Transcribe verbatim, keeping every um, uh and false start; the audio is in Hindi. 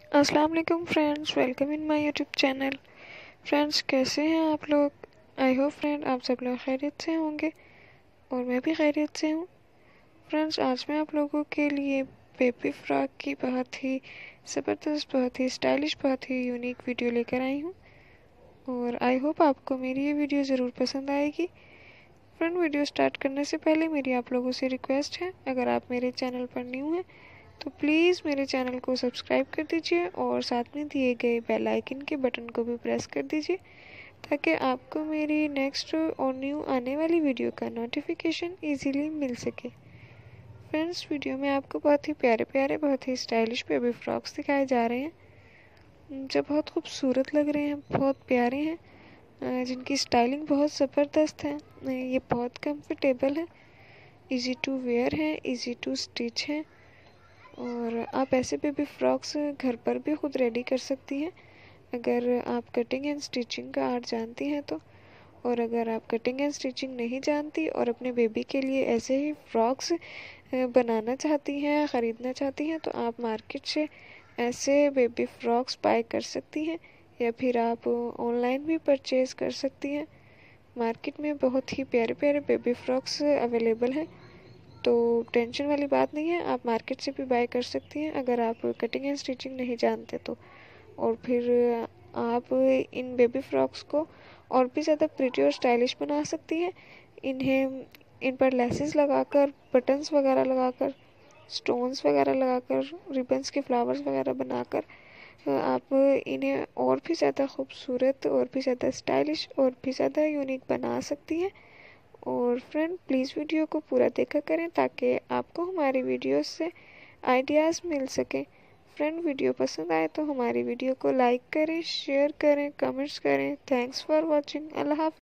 अस्सलाम वालेकुम friends, welcome in my YouTube channel. Friends, कैसे हैं आप लोग? आई होप फ्रेंड आप सब लोग खैरियत से होंगे और मैं भी खैरियत से हूँ। फ्रेंड्स, आज मैं आप लोगों के लिए बेबी फ्रॉक की बहुत ही ज़बरदस्त, बहुत ही स्टाइलिश, बहुत ही यूनिक वीडियो लेकर आई हूँ और आई होप आपको मेरी ये वीडियो ज़रूर पसंद आएगी। फ्रेंड, वीडियो स्टार्ट करने से पहले मेरी आप लोगों से रिक्वेस्ट है, अगर आप मेरे चैनल पर न्यू हैं तो प्लीज़ मेरे चैनल को सब्सक्राइब कर दीजिए और साथ में दिए गए बेल आइकन के बटन को भी प्रेस कर दीजिए ताकि आपको मेरी नेक्स्ट और न्यू आने वाली वीडियो का नोटिफिकेशन इजीली मिल सके। फ्रेंड्स, वीडियो में आपको बहुत ही प्यारे प्यारे, बहुत ही स्टाइलिश बेबी फ्रॉक्स दिखाए जा रहे हैं जो बहुत खूबसूरत लग रहे हैं, बहुत प्यारे हैं, जिनकी स्टाइलिंग बहुत ज़बरदस्त है। ये बहुत कंफर्टेबल है, इजी टू वेयर है, इजी टू स्टिच है और आप ऐसे बेबी फ्रॉक्स घर पर भी खुद रेडी कर सकती हैं अगर आप कटिंग एंड स्टिचिंग का आर्ट जानती हैं तो। और अगर आप कटिंग एंड स्टिचिंग नहीं जानती और अपने बेबी के लिए ऐसे ही फ्रॉक्स बनाना चाहती हैं, ख़रीदना चाहती हैं, तो आप मार्केट से ऐसे बेबी फ्रॉक्स बाय कर सकती हैं या फिर आप ऑनलाइन भी परचेज़ कर सकती हैं। मार्केट में बहुत ही प्यारे प्यारे बेबी फ्रॉक्स अवेलेबल हैं, तो टेंशन वाली बात नहीं है, आप मार्केट से भी बाय कर सकती हैं अगर आप कटिंग एंड स्टिचिंग नहीं जानते तो। और फिर आप इन बेबी फ्रॉक्स को और भी ज़्यादा प्रिटी और स्टाइलिश बना सकती हैं। इन्हें इन पर लेसेस लगाकर, बटन्स वगैरह लगाकर, स्टोन्स वगैरह लगाकर, रिबन्स के फ्लावर्स वगैरह बनाकर आप इन्हें और भी ज़्यादा खूबसूरत और भी ज़्यादा स्टाइलिश और भी ज़्यादा यूनिक बना सकती हैं। और फ्रेंड, प्लीज़ वीडियो को पूरा देखा करें ताकि आपको हमारी वीडियोस से आइडियाज़ मिल सके। फ्रेंड, वीडियो पसंद आए तो हमारी वीडियो को लाइक करें, शेयर करें, कमेंट्स करें। Thanks for watching. अल्लाह हाफ़िज़।